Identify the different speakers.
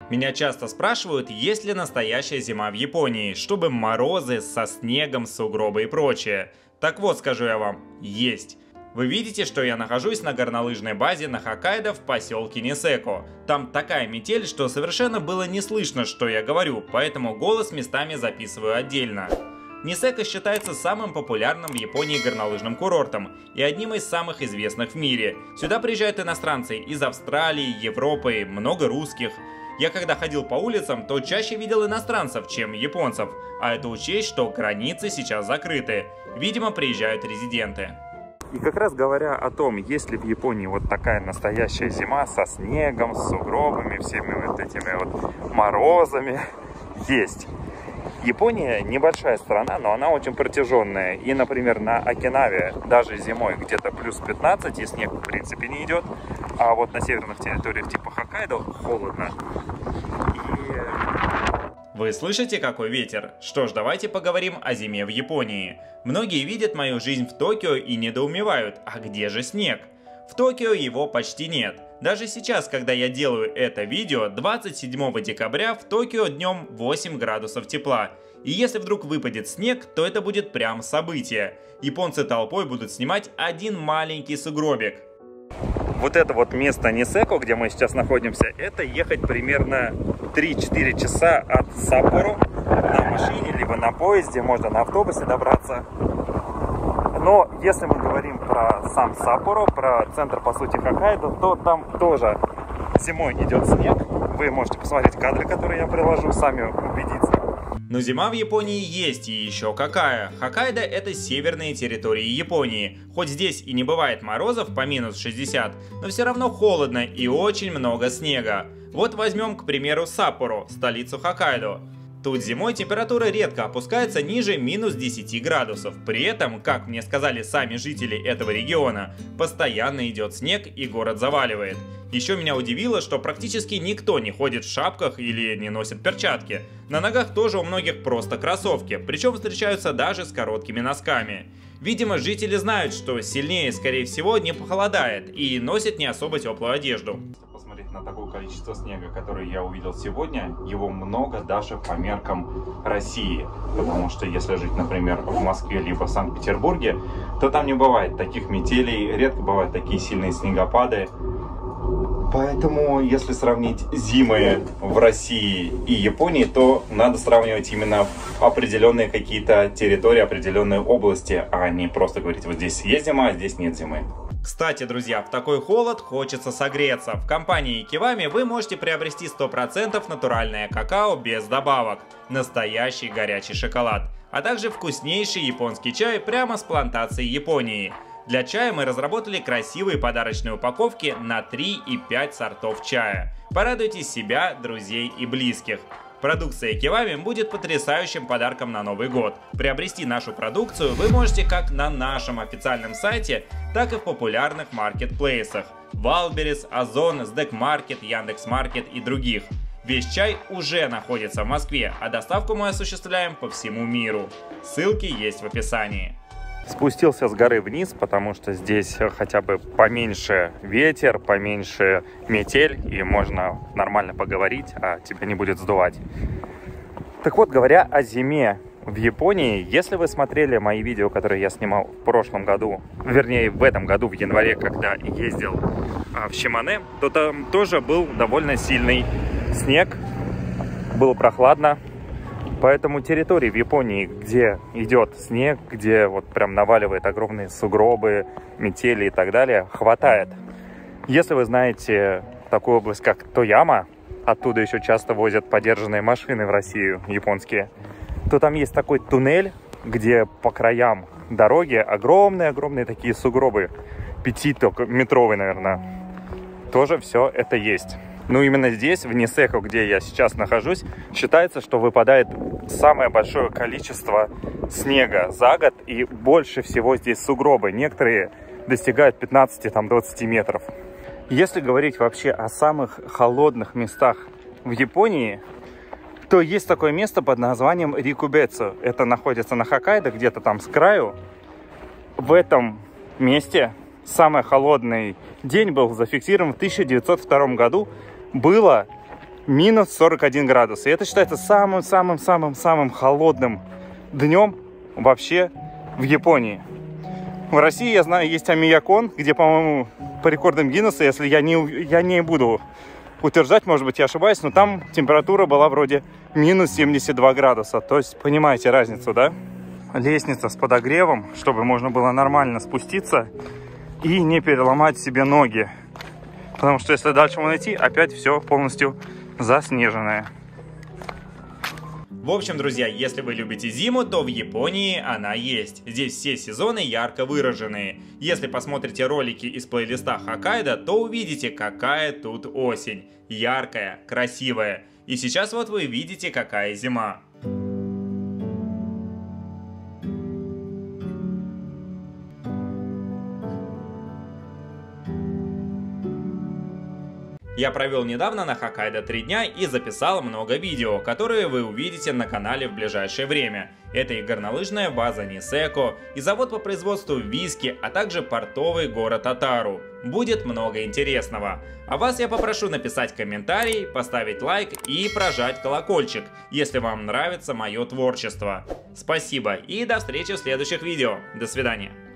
Speaker 1: Меня часто спрашивают, есть ли настоящая зима в Японии, чтобы морозы со снегом, сугробы и прочее. Так вот, скажу я вам, есть. Вы видите, что я нахожусь на горнолыжной базе на Хоккайдо в поселке Нисеко. Там такая метель, что совершенно было не слышно, что я говорю, поэтому голос местами записываю отдельно. Нисеко считается самым популярным в Японии горнолыжным курортом и одним из самых известных в мире. Сюда приезжают иностранцы из Австралии, Европы, много русских. Я когда ходил по улицам, то чаще видел иностранцев, чем японцев, а это учесть, что границы сейчас закрыты. Видимо, приезжают резиденты.
Speaker 2: И как раз говоря о том, есть ли в Японии вот такая настоящая зима со снегом, с сугробами, всеми вот этими вот морозами, есть. Япония небольшая страна, но она очень протяженная. И, например, на Окинаве даже зимой где-то плюс 15, и снег в принципе не идет. А вот на северных территориях типа Хоккайдо холодно.
Speaker 1: Вы слышите, какой ветер? Что ж, давайте поговорим о зиме в Японии. Многие видят мою жизнь в Токио и недоумевают, а где же снег? В Токио его почти нет. Даже сейчас, когда я делаю это видео, 27 декабря в Токио днем 8 градусов тепла. И если вдруг выпадет снег, то это будет прям событие. Японцы толпой будут снимать один маленький сугробик.
Speaker 2: Вот это вот место Нисеко, где мы сейчас находимся, это ехать примерно 3-4 часа от Саппоро на машине, либо на поезде, можно на автобусе добраться. Но если мы говорим про сам Саппоро, про центр, по сути, Хоккайдо, то там тоже зимой идет снег. Вы можете посмотреть кадры, которые я приложу, сами убедиться.
Speaker 1: Но зима в Японии есть, и еще какая. Хоккайдо — это северные территории Японии. Хоть здесь и не бывает морозов по минус 60, но все равно холодно и очень много снега. Вот возьмем, к примеру, Саппоро, столицу Хоккайдо. Тут зимой температура редко опускается ниже минус 10 градусов. При этом, как мне сказали сами жители этого региона, постоянно идет снег и город заваливает. Еще меня удивило, что практически никто не ходит в шапках или не носит перчатки. На ногах тоже у многих просто кроссовки, причем встречаются даже с короткими носками. Видимо, жители знают, что сильнее, скорее всего, не похолодает и носят не особо теплую одежду.
Speaker 2: На такое количество снега, которое я увидел сегодня, его много даже по меркам России. Потому что если жить, например, в Москве либо в Санкт-Петербурге, то там не бывает таких метелей, редко бывают такие сильные снегопады. Поэтому, если сравнить зимы в России и Японии, то надо сравнивать именно определенные какие-то территории, определенные области, а не просто говорить, вот здесь есть зима, а здесь нет зимы.
Speaker 1: Кстати, друзья, в такой холод хочется согреться. В компании Икевами вы можете приобрести 100% натуральное какао без добавок, настоящий горячий шоколад, а также вкуснейший японский чай прямо с плантации Японии. Для чая мы разработали красивые подарочные упаковки на 3 и 5 сортов чая. Порадуйте себя, друзей и близких. Продукция Икевами будет потрясающим подарком на Новый год. Приобрести нашу продукцию вы можете как на нашем официальном сайте, так и в популярных маркетплейсах Вайлдберрис, Озон, Сдэк.Маркет, Яндекс.Маркет и других. Весь чай уже находится в Москве, а доставку мы осуществляем по всему миру. Ссылки есть в описании.
Speaker 2: Спустился с горы вниз, потому что здесь хотя бы поменьше ветер, поменьше метель, и можно нормально поговорить, а тебя не будет сдувать. Так вот, говоря о зиме в Японии, если вы смотрели мои видео, которые я снимал в прошлом году, вернее в этом году, в январе, когда ездил в Шимане, то там тоже был довольно сильный снег, было прохладно. Поэтому территории в Японии, где идет снег, где вот прям наваливает огромные сугробы, метели и так далее, хватает. Если вы знаете такую область, как Тояма, оттуда еще часто возят подержанные машины в Россию, японские, то там есть такой туннель, где по краям дороги огромные-огромные такие сугробы, 5-метровые, наверное. Тоже все это есть. Ну, именно здесь, в Нисеко, где я сейчас нахожусь, считается, что выпадает самое большое количество снега за год, и больше всего здесь сугробы. Некоторые достигают 15-20 метров. Если говорить вообще о самых холодных местах в Японии, то есть такое место под названием Рикубецу. Это находится на Хоккайдо, где-то там с краю. В этом месте самый холодный день был зафиксирован в 1902 году. Было минус 41 градус. И это считается самым-самым-самым-самым холодным днем вообще в Японии. В России, я знаю, есть Амиякон, где, по-моему, по рекордам Гиннесса, если я не буду утверждать, может быть, я ошибаюсь, но там температура была вроде минус 72 градуса. То есть, понимаете разницу, да? Лестница с подогревом, чтобы можно было нормально спуститься и не переломать себе ноги. Потому что если дальше вон идти, опять все полностью заснеженное.
Speaker 1: В общем, друзья, если вы любите зиму, то в Японии она есть. Здесь все сезоны ярко выраженные. Если посмотрите ролики из плейлиста Хоккайдо, то увидите, какая тут осень. Яркая, красивая. И сейчас вот вы видите, какая зима. Я провел недавно на Хоккайдо 3 дня и записал много видео, которые вы увидите на канале в ближайшее время. Это и горнолыжная база Нисеко, и завод по производству виски, а также портовый город Атару. Будет много интересного. А вас я попрошу написать комментарий, поставить лайк и прожать колокольчик, если вам нравится мое творчество. Спасибо и до встречи в следующих видео. До свидания.